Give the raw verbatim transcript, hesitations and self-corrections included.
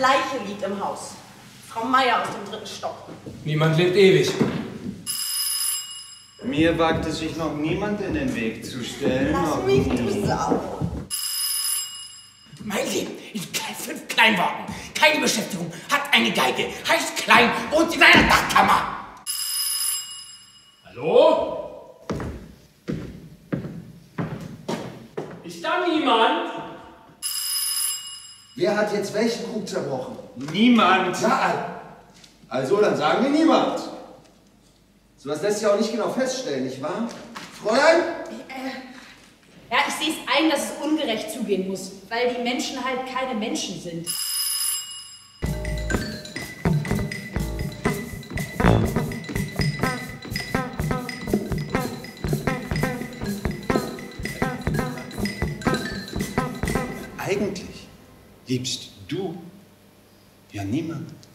Leiche liegt im Haus. Frau Meier aus dem dritten Stock. Niemand lebt ewig. Mir wagte sich noch niemand in den Weg zu stellen. Lass mich, du Sau. Mein Leben in fünf Kleinworten. Keine Beschäftigung, hat eine Geige, heißt klein, wohnt in einer Dachkammer. Hallo? Ist da niemand? Wer hat jetzt welchen Krug zerbrochen? Niemand! Na, also dann sagen wir niemand. So was lässt sich auch nicht genau feststellen, nicht wahr? Fräulein? Äh, ja, ich sehe es ein, dass es ungerecht zugehen muss, weil die Menschen halt keine Menschen sind. Eigentlich liebst du ja niemand.